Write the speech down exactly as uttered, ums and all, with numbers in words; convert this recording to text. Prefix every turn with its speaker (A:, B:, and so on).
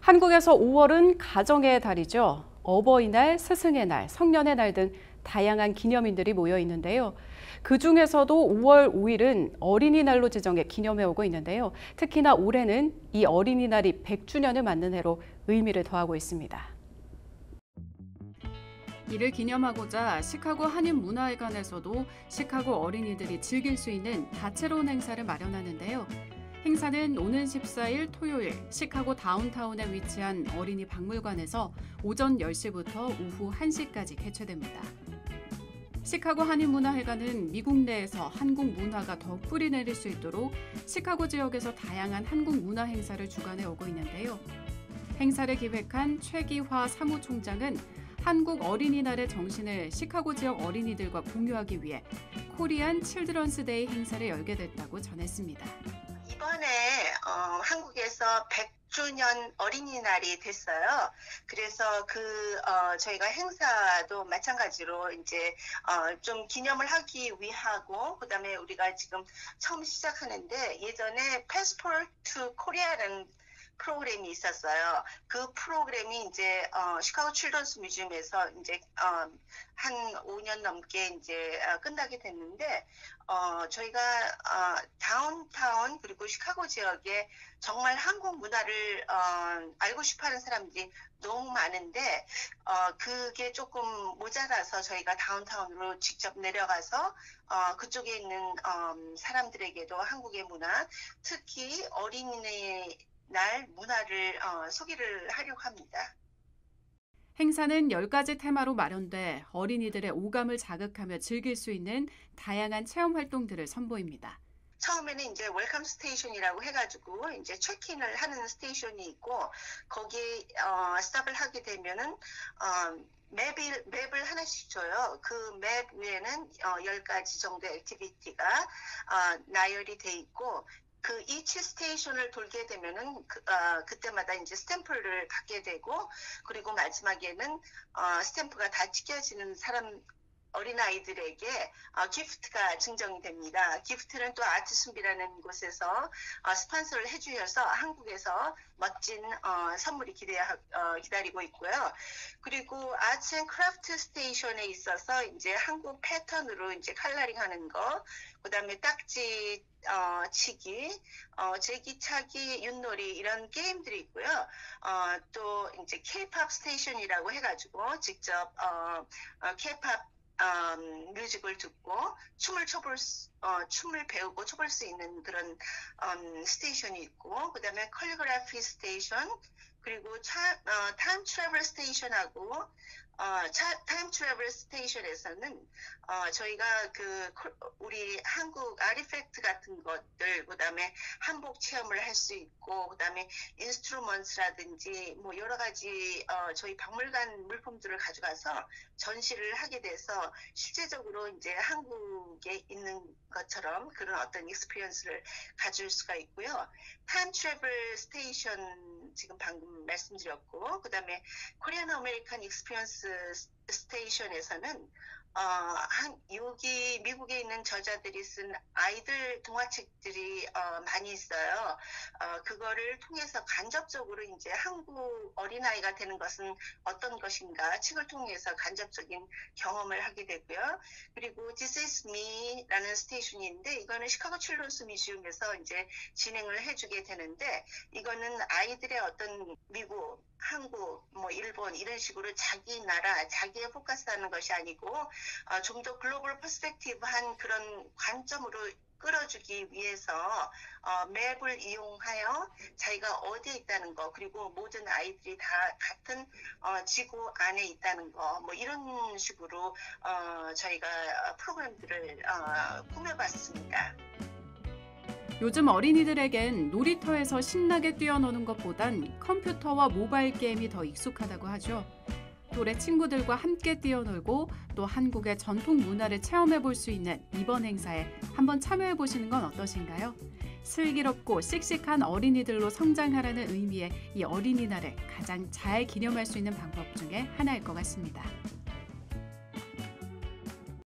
A: 한국에서 오월은 가정의 달이죠. 어버이날, 스승의 날, 성년의 날 등 다양한 기념일들이 모여 있는데요. 그중에서도 오월 오일은 어린이날로 지정해 기념해 오고 있는데요. 특히나 올해는 이 어린이날이 백 주년을 맞는 해로 의미를 더하고 있습니다. 이를 기념하고자 시카고 한인문화회관에서도 시카고 어린이들이 즐길 수 있는 다채로운 행사를 마련하는데요. 행사는 오는 십사일 토요일 시카고 다운타운에 위치한 어린이 박물관에서 오전 열 시부터 오후 한 시까지 개최됩니다. 시카고 한인문화회관은 미국 내에서 한국 문화가 더욱 뿌리내릴 수 있도록 시카고 지역에서 다양한 한국 문화 행사를 주관해 오고 있는데요. 행사를 기획한 최기화 사무총장은 한국 어린이날의 정신을 시카고 지역 어린이들과 공유하기 위해 코리안 칠드런스 데이 행사를 열게 됐다고 전했습니다.
B: 이번에 어, 한국에서 백 주년 어린이날이 됐어요. 그래서 그 어, 저희가 행사도 마찬가지로 이제 어, 좀 기념을 하기 위하고, 그다음에 우리가 지금 처음 시작하는데 예전에 Passport to Korea라는 프로그램이 있었어요. 그 프로그램이 이제 어, 시카고 칠드런스 뮤지엄에서 이제 어, 한 오 년 넘게 이제 어, 끝나게 됐는데 어, 저희가 어, 다운타운 그리고 시카고 지역에 정말 한국 문화를 어, 알고 싶어하는 사람들이 너무 많은데 어, 그게 조금 모자라서 저희가 다운타운으로 직접 내려가서 어, 그쪽에 있는 어, 사람들에게도 한국의 문화, 특히 어린이의 날 문화를 어, 소개를 하려고 합니다.
A: 행사는 열 가지 테마로 마련돼 어린이들의 오감을 자극하며 즐길 수 있는 다양한 체험 활동들을 선보입니다.
B: 처음에는 이제 웰컴 스테이션이라고 해가지고 이제 체크인을 하는 스테이션이 있고, 거기에 어, 스탑을 하게 되면은 어, 맵을, 맵을 하나씩 줘요. 그 맵 위에는 어, 열 가지 정도의 액티비티가 어, 나열이 돼 있고, 그 이치 스테이션을 돌게 되면은 그, 어, 그때마다 이제 스탬프를 받게 되고, 그리고 마지막에는 어, 스탬프가 다 찍혀지는 사람 어린아이들에게 어, 기프트가 증정이 됩니다. 기프트는 또 아트순비라는 곳에서 어, 스폰서를 해주셔서 한국에서 멋진 어, 선물이 기대, 어, 기다리고 있고요. 그리고 아트 앤 크래프트 스테이션에 있어서 이제 한국 패턴으로 이제 컬러링 하는 거, 그 다음에 딱지 어, 치기, 어, 제기차기, 윷놀이 이런 게임들이 있고요. 어, 또 이제 K-팝 스테이션이라고 해가지고 직접 어, 어, K-팝 음, 뮤직을 듣고 춤을 춰볼 수, 어, 춤을 배우고 춰볼 수 있는 그런 음, 스테이션이 있고, 그 다음에 컬리그라피 스테이션, 그리고 차, 어, 타임 트래블 스테이션하고 어, 차, 타임 트래블 스테이션에서는 어, 저희가 그 우리 한국 아티팩트 같은 것들, 그 다음에 한복 체험을 할 수 있고, 그 다음에 인스트루먼트라든지 뭐 여러 가지 어, 저희 박물관 물품들을 가져가서 전시를 하게 돼서 실제적으로 이제 한국에 있는 것처럼 그런 어떤 익스피리언스를 가질 수가 있고요. 타임 트래블 스테이션 지금 방금 말씀드렸고, 그 다음에 코리안 아메리칸 익스피리언스 스테이션에서는 어, 한, 여기 미국에 있는 저자들이 쓴 아이들 동화책들이 어, 많이 있어요. 어, 그거를 통해서 간접적으로 이제 한국 어린아이가 되는 것은 어떤 것인가 책을 통해서 간접적인 경험을 하게 되고요. 그리고 This is Me라는 스테이션인데, 이거는 시카고 칠드런스 뮤지엄에서 이제 진행을 해주게 되는데, 이거는 아이들의 어떤 미국, 한국, 뭐 일본 이런 식으로 자기 나라, 자기에 포커스하는 것이 아니고 어, 좀 더 글로벌 퍼스펙티브한 그런 관점으로 끌어주기 위해서 어, 맵을 이용하여 자기가 어디에 있다는 거, 그리고 모든 아이들이 다 같은 어, 지구 안에 있다는 거, 뭐 이런 식으로 어, 저희가 프로그램들을 어, 꾸며봤습니다.
A: 요즘 어린이들에겐 놀이터에서 신나게 뛰어노는 것보단 컴퓨터와 모바일 게임이 더 익숙하다고 하죠. 또래 친구들과 함께 뛰어놀고 또 한국의 전통 문화를 체험해 볼 수 있는 이번 행사에 한번 참여해 보시는 건 어떠신가요? 슬기롭고 씩씩한 어린이들로 성장하라는 의미의 이 어린이날을 가장 잘 기념할 수 있는 방법 중에 하나일 것 같습니다.